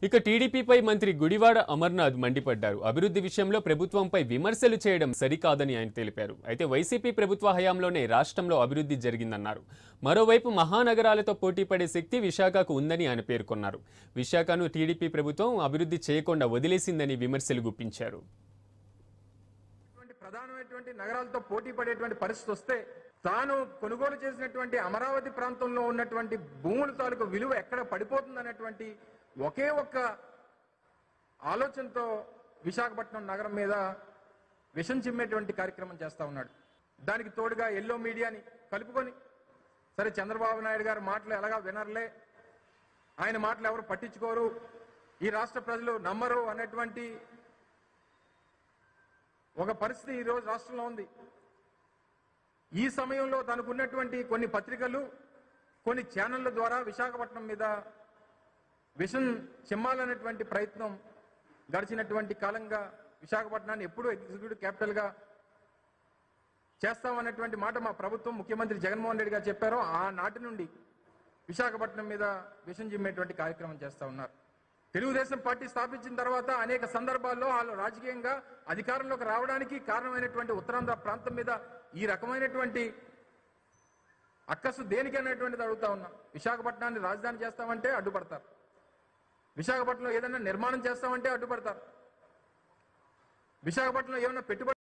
ఇక టీడీపీపై మంత్రి గుడివాడ అమర్నాథ్ మండిపడ్డారు. అభివృద్ధి విషయంలో ప్రభుత్వంపై విమర్శలు చేయడం సరికాదని ఆయన తెలిపారు. అయితే వైసీపీ ప్రభుత్వ హయాంలోనే రాష్ట్రంలో అభివృద్ధి జరిగిందన్నారు. మరోవైపు మహానగరాలతో పోటీపడే శక్తి విశాఖకు ఉందని ఆయన పేర్కొన్నారు. విశాఖను టీడీపీ ప్రభుత్వం అభివృద్ధి చేయకుండా వదిలేసిందని విమర్శలు గుప్పించారు. ప్రధానమైనటువంటి నగరాలతో పోటీ పడేటువంటి పరిస్థితి వస్తే తాను కొనుగోలు చేసినటువంటి అమరావతి ప్రాంతంలో ఉన్నటువంటి భూముల తాలూకు విలువ ఎక్కడ పడిపోతుందనేటువంటి ఒకే ఒక్క ఆలోచనతో విశాఖపట్నం నగరం మీద విషం చిమ్మేటువంటి కార్యక్రమం చేస్తా ఉన్నాడు. దానికి తోడుగా ఎల్లో మీడియాని కలుపుకొని సరే చంద్రబాబు నాయుడు గారి మాటలు ఎలాగా వినర్లే, ఆయన మాటలు ఎవరు పట్టించుకోరు, ఈ రాష్ట్ర ప్రజలు నమ్మరు అనేటువంటి ఒక పరిస్థితి ఈరోజు రాష్ట్రంలో ఉంది. ఈ సమయంలో తనకున్నటువంటి కొన్ని పత్రికలు కొన్ని ఛానళ్ల ద్వారా విశాఖపట్నం మీద విషం చిమ్మాలనేటువంటి ప్రయత్నం గడిచినటువంటి కాలంగా విశాఖపట్నాన్ని ఎప్పుడూ ఎగ్జిక్యూటివ్ క్యాపిటల్గా చేస్తామన్నటువంటి మాట మా ప్రభుత్వం ముఖ్యమంత్రి జగన్మోహన్ రెడ్డి గారు చెప్పారో ఆ నాటి నుండి విశాఖపట్నం మీద విషం చిమ్మేటువంటి కార్యక్రమం చేస్తా ఉన్నారు. తెలుగుదేశం పార్టీ స్థాపించిన తర్వాత అనేక సందర్భాల్లో వాళ్ళు రాజకీయంగా అధికారంలోకి రావడానికి కారణమైనటువంటి ఉత్తరాంధ్ర ప్రాంతం మీద ఈ రకమైనటువంటి అక్కసు దేనికి అనేటువంటిది అడుగుతా ఉన్నాం. విశాఖపట్నాన్ని రాజధాని చేస్తామంటే అడ్డుపడతారు, విశాఖపట్నంలో ఏదైనా నిర్మాణం చేస్తామంటే అడ్డుపడతారు, విశాఖపట్నంలో ఏమైనా పెట్టుబడి